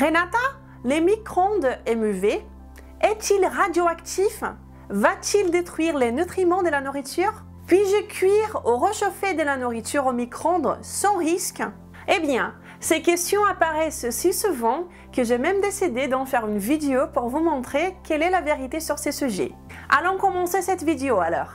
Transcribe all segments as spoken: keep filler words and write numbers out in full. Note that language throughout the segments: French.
Renata, les micro-ondes M U V, est-il radioactif? Va-t-il détruire les nutriments de la nourriture? Puis-je cuire ou réchauffer de la nourriture au micro-ondes sans risque? Eh bien, ces questions apparaissent si souvent que j'ai même décidé d'en faire une vidéo pour vous montrer quelle est la vérité sur ces sujets. Allons commencer cette vidéo alors.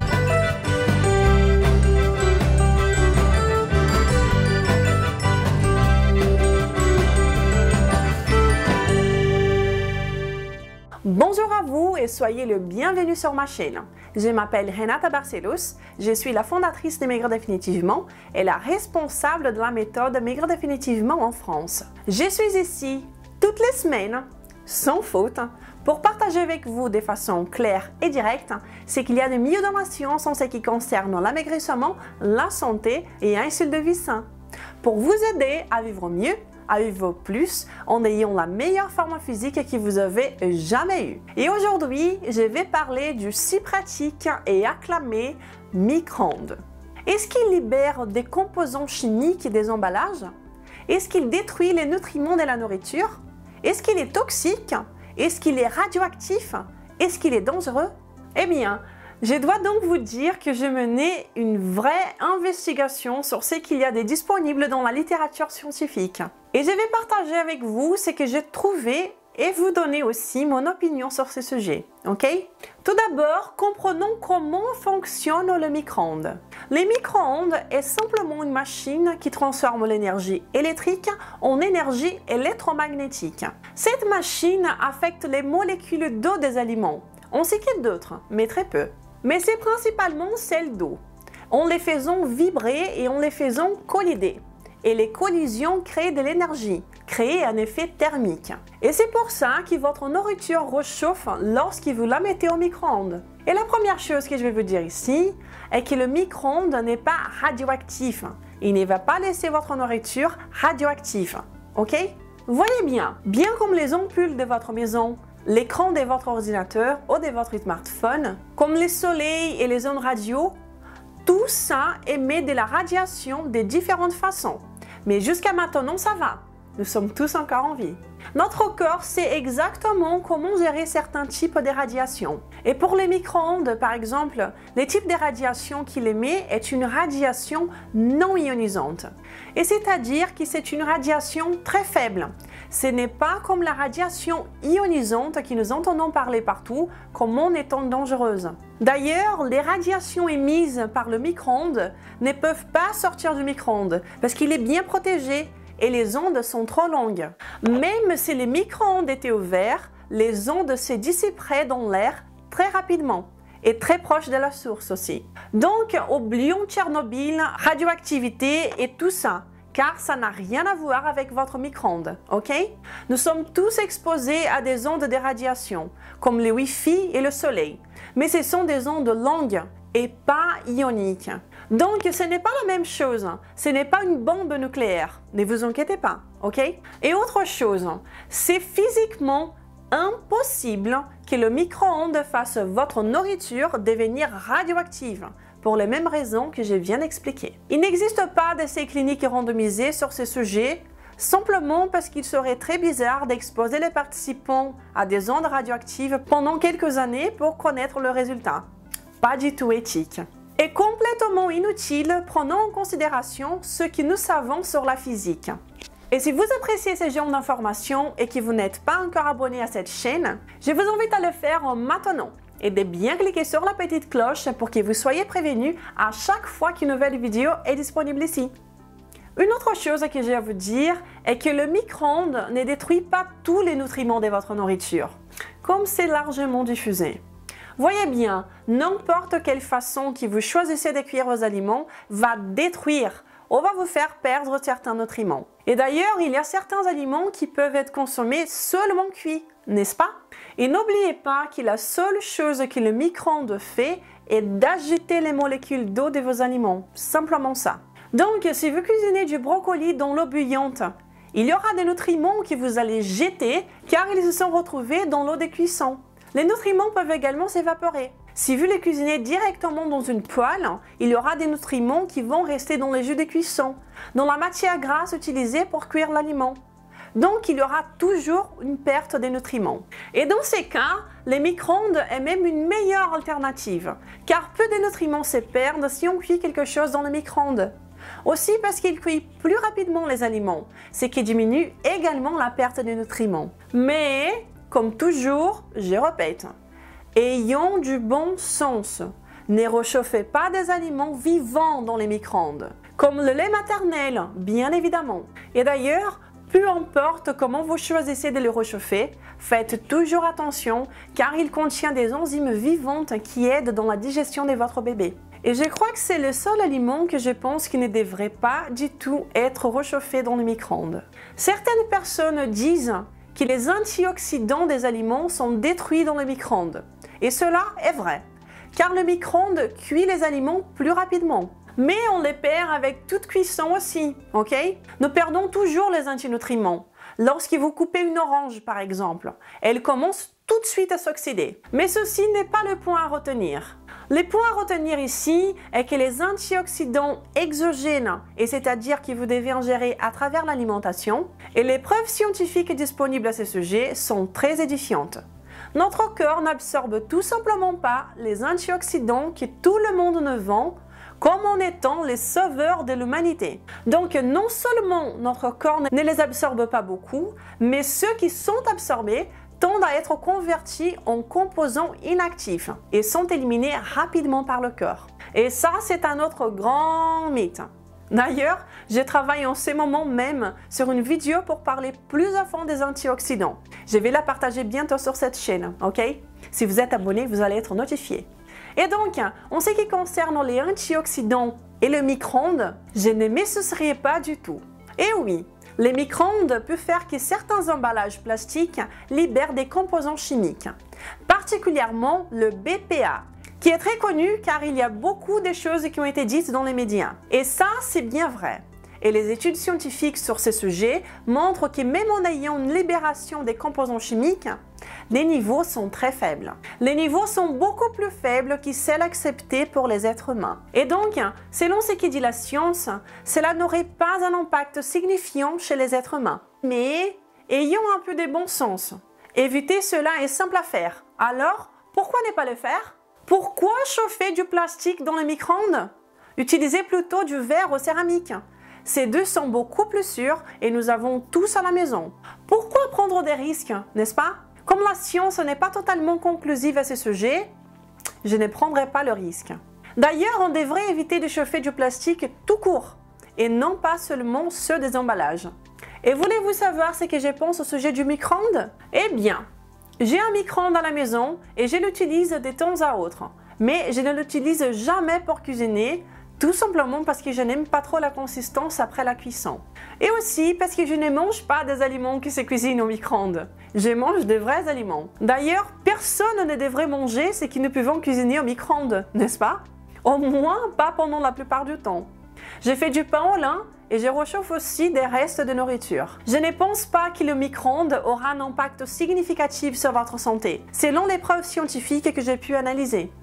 Bonjour à vous et soyez le bienvenu sur ma chaîne. Je m'appelle Renata Barcelos, je suis la fondatrice de Maigrir Définitivement et la responsable de la méthode Maigrir Définitivement en France. Je suis ici toutes les semaines, sans faute, pour partager avec vous de façon claire et directe ce qu'il y a de mieux dans la science en ce qui concerne l'amaigrissement, la santé et un style de vie sain, pour vous aider à vivre mieux, à vivre plus en ayant la meilleure forme physique que vous avez jamais eue. Et aujourd'hui, je vais parler du si pratique et acclamé micro-ondes. Est-ce qu'il libère des composants chimiques des emballages? Est-ce qu'il détruit les nutriments de la nourriture? Est-ce qu'il est toxique? Est-ce qu'il est radioactif? Est-ce qu'il est dangereux? Eh bien, je dois donc vous dire que je menais une vraie investigation sur ce qu'il y a de disponible dans la littérature scientifique. Et je vais partager avec vous ce que j'ai trouvé et vous donner aussi mon opinion sur ce sujet. Ok? Tout d'abord, comprenons comment fonctionne le micro-ondes. Le micro-ondes est simplement une machine qui transforme l'énergie électrique en énergie électromagnétique. Cette machine affecte les molécules d'eau des aliments, ainsi que d'autres, mais très peu. Mais c'est principalement celles d'eau, en les faisant vibrer et en les faisant collider. Et les collisions créent de l'énergie, créent un effet thermique. Et c'est pour ça que votre nourriture réchauffe lorsque vous la mettez au micro-ondes. Et la première chose que je vais vous dire ici est que le micro-ondes n'est pas radioactif. Il ne va pas laisser votre nourriture radioactive. Ok? Voyez bien, bien comme les ampoules de votre maison, l'écran de votre ordinateur ou de votre smartphone, comme le soleil et les ondes radio, tout ça émet de la radiation de différentes façons. Mais jusqu'à maintenant, ça va. Nous sommes tous encore en vie. Notre corps sait exactement comment gérer certains types de radiations. Et pour les micro-ondes, par exemple, le type de radiation qu'il émet est une radiation non ionisante. Et c'est-à-dire que c'est une radiation très faible. Ce n'est pas comme la radiation ionisante que nous entendons parler partout comme en étant dangereuse. D'ailleurs, les radiations émises par le micro-ondes ne peuvent pas sortir du micro-ondes parce qu'il est bien protégé et les ondes sont trop longues. Même si les micro-ondes étaient ouverts, les ondes se dissiperaient dans l'air très rapidement et très proche de la source aussi. Donc, oublions Tchernobyl, radioactivité et tout ça, car ça n'a rien à voir avec votre micro-ondes, ok? Nous sommes tous exposés à des ondes de radiation, comme le Wi-Fi et le soleil, mais ce sont des ondes longues et pas ioniques. Donc, ce n'est pas la même chose, ce n'est pas une bombe nucléaire, ne vous inquiétez pas, ok? Et autre chose, c'est physiquement impossible que le micro-ondes fasse votre nourriture devenir radioactive, pour les mêmes raisons que je viens d'expliquer. Il n'existe pas d'essais cliniques randomisés sur ce sujet, simplement parce qu'il serait très bizarre d'exposer les participants à des ondes radioactives pendant quelques années pour connaître le résultat. Pas du tout éthique. Et complètement inutile, prenons en considération ce que nous savons sur la physique. Et si vous appréciez ce genre d'informations et que vous n'êtes pas encore abonné à cette chaîne, je vous invite à le faire maintenant et de bien cliquer sur la petite cloche pour que vous soyez prévenus à chaque fois qu'une nouvelle vidéo est disponible ici. Une autre chose que j'ai à vous dire est que le micro-ondes ne détruit pas tous les nutriments de votre nourriture, comme c'est largement diffusé. Voyez bien, n'importe quelle façon que vous choisissez de cuire vos aliments va détruire ou va vous faire perdre certains nutriments. Et d'ailleurs, il y a certains aliments qui peuvent être consommés seulement cuits, n'est-ce pas? Et n'oubliez pas que la seule chose que le micro-ondes fait est d'agiter les molécules d'eau de vos aliments, simplement ça. Donc, si vous cuisinez du brocoli dans l'eau bouillante, il y aura des nutriments que vous allez jeter car ils se sont retrouvés dans l'eau de cuisson. Les nutriments peuvent également s'évaporer. Si vous les cuisinez directement dans une poêle, il y aura des nutriments qui vont rester dans les jus de cuisson, dans la matière grasse utilisée pour cuire l'aliment. Donc, il y aura toujours une perte des nutriments. Et dans ces cas, les micro-ondes est même une meilleure alternative, car peu de nutriments se perdent si on cuit quelque chose dans le micro-ondes. Aussi parce qu'il cuit plus rapidement les aliments, ce qui diminue également la perte des nutriments. Mais, comme toujours, je répète, ayons du bon sens. Ne réchauffez pas des aliments vivants dans les micro-ondes, comme le lait maternel, bien évidemment. Et d'ailleurs, peu importe comment vous choisissez de le réchauffer, faites toujours attention car il contient des enzymes vivantes qui aident dans la digestion de votre bébé. Et je crois que c'est le seul aliment que je pense qui ne devrait pas du tout être réchauffé dans le micro-ondes. Certaines personnes disent que les antioxydants des aliments sont détruits dans le micro-ondes. Et cela est vrai, car le micro-ondes cuit les aliments plus rapidement. Mais on les perd avec toute cuisson aussi, ok? Nous perdons toujours les antinutriments. Lorsque vous coupez une orange, par exemple, elle commence tout de suite à s'oxyder. Mais ceci n'est pas le point à retenir. Le point à retenir ici est que les antioxydants exogènes, et c'est-à-dire que vous devez ingérer à travers l'alimentation, et les preuves scientifiques disponibles à ce sujet sont très édifiantes. Notre corps n'absorbe tout simplement pas les antioxydants que tout le monde nous vend comme en étant les sauveurs de l'humanité. Donc non seulement notre corps ne les absorbe pas beaucoup, mais ceux qui sont absorbés tendent à être convertis en composants inactifs et sont éliminés rapidement par le corps. Et ça, c'est un autre grand mythe. D'ailleurs, je travaille en ce moment même sur une vidéo pour parler plus à fond des antioxydants. Je vais la partager bientôt sur cette chaîne, ok? Si vous êtes abonné, vous allez être notifié. Et donc, en ce qui concerne les antioxydants et le micro-ondes, je ne me soucierai pas du tout. Et oui, les micro-ondes peuvent faire que certains emballages plastiques libèrent des composants chimiques, particulièrement le B P A, qui est très connu car il y a beaucoup de choses qui ont été dites dans les médias. Et ça, c'est bien vrai. Et les études scientifiques sur ce sujet montrent que même en ayant une libération des composants chimiques, les niveaux sont très faibles. Les niveaux sont beaucoup plus faibles que celles acceptées pour les êtres humains. Et donc, selon ce que dit la science, cela n'aurait pas un impact signifiant chez les êtres humains. Mais, ayons un peu de bon sens. Éviter cela est simple à faire. Alors, pourquoi ne pas le faire? Pourquoi chauffer du plastique dans les micro-ondes? Utilisez plutôt du verre ou céramique. Ces deux sont beaucoup plus sûrs et nous avons tous à la maison. Pourquoi prendre des risques, n'est-ce pas? Comme la science n'est pas totalement conclusive à ce sujet, je ne prendrai pas le risque. D'ailleurs, on devrait éviter de chauffer du plastique tout court et non pas seulement ceux des emballages. Et voulez-vous savoir ce que je pense au sujet du micro-ondes? Eh bien, j'ai un micro-ondes à la maison et je l'utilise de temps à autre. Mais je ne l'utilise jamais pour cuisiner, tout simplement parce que je n'aime pas trop la consistance après la cuisson. Et aussi parce que je ne mange pas des aliments qui se cuisinent au micro-ondes. Je mange de vrais aliments. D'ailleurs, personne ne devrait manger ce que nous pouvons cuisiner au micro-ondes, n'est-ce pas? Au moins pas pendant la plupart du temps. Je fais du pain au lin et je réchauffe aussi des restes de nourriture. Je ne pense pas que le micro-ondes aura un impact significatif sur votre santé, selon les preuves scientifiques que j'ai pu analyser.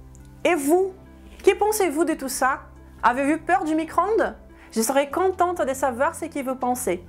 Et vous? Que pensez-vous de tout ça? Avez-vous peur du micro-ondes? Je serais contente de savoir ce que vous pensez.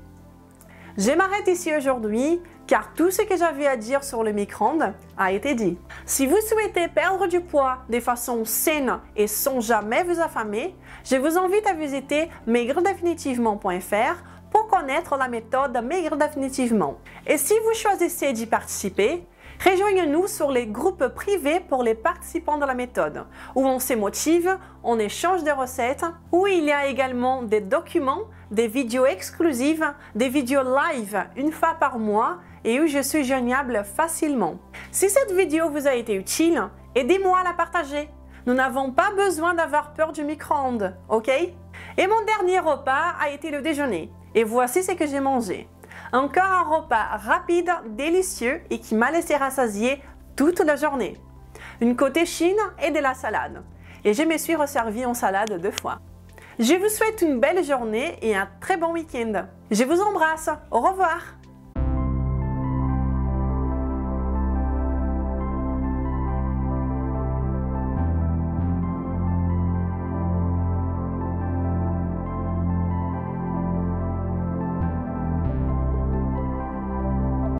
Je m'arrête ici aujourd'hui car tout ce que j'avais à dire sur le micro-ondes a été dit. Si vous souhaitez perdre du poids de façon saine et sans jamais vous affamer, je vous invite à visiter maigre définitivement point f r pour connaître la méthode Maigre Définitivement. Et si vous choisissez d'y participer, rejoignez-nous sur les groupes privés pour les participants de la méthode, où on se motive, on échange des recettes, où il y a également des documents, des vidéos exclusives, des vidéos live une fois par mois et où je suis joignable facilement. Si cette vidéo vous a été utile, aidez-moi à la partager. Nous n'avons pas besoin d'avoir peur du micro-ondes, ok? Et mon dernier repas a été le déjeuner. Et voici ce que j'ai mangé. Encore un repas rapide, délicieux et qui m'a laissé rassasier toute la journée. Une côte échine et de la salade. Et je me suis resservi en salade deux fois. Je vous souhaite une belle journée et un très bon week-end. Je vous embrasse. Au revoir.